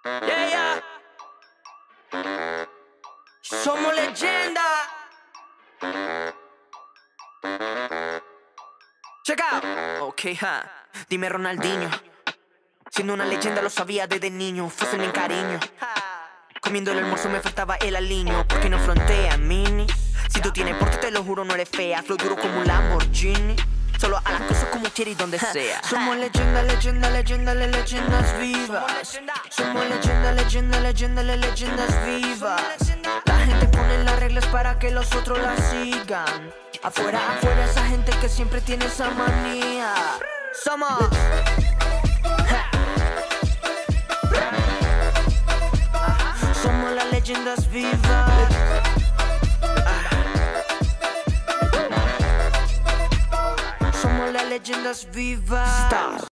Yeah, yeah. Somos leyenda. Check out. Ok, Dime Ronaldinho. Siendo una leyenda lo sabía desde niño. Fue mi cariño. Comiendo el almuerzo me faltaba el aliño. ¿Por qué no frontea, mini? Si tú tienes porte te lo juro no eres fea. Flow duro como un Lamborghini. Solo a las cosas como quieres y donde sea. Somos leyenda, leyenda, leyenda, leyendas vivas. Somos leyenda, leyenda, leyenda, leyendas vivas. La gente pone las reglas para que los otros las sigan. Afuera, afuera esa gente que siempre tiene esa manía. Somos Somos las leyendas vivas. Somos las leyendas vivas.